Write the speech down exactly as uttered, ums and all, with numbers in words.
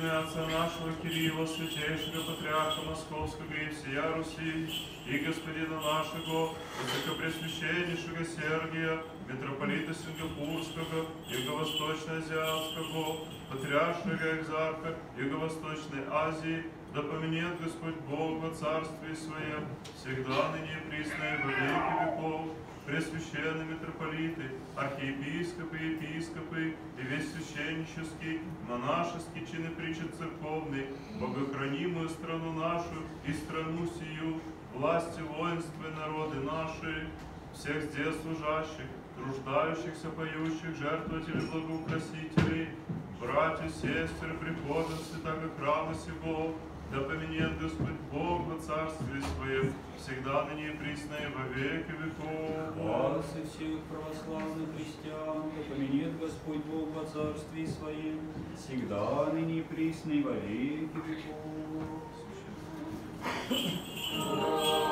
имя Отца нашего Кирилла, святейшего патриарха Московского и всея Руси, и господина нашего, высокопресвященнейшего Сергия, митрополита Сингапурского, Юго-Восточно-Азиатского, патриаршего экзарха Юго-Восточной Азии, да поменет Господь Бог во Царстве Своем, всегда ныне и присно и во веки веков. Пресвященные митрополиты, архиепископы, епископы и весь священнический, монашеский чин и причет церковный, богохранимую страну нашу и страну сию, власти, воинства и народы наши, всех здесь служащих, труждающихся, поющих, жертвователей, благоукрасителей, братьев, сестер, приходят святого храма сего, да поменет Господь Бог во Царстве Своем, всегда ныне и присно и во веки веков. Вас и всех православных христиан, да поменет Господь Бог во Царстве Своем, всегда ныне и присно и во веки веков.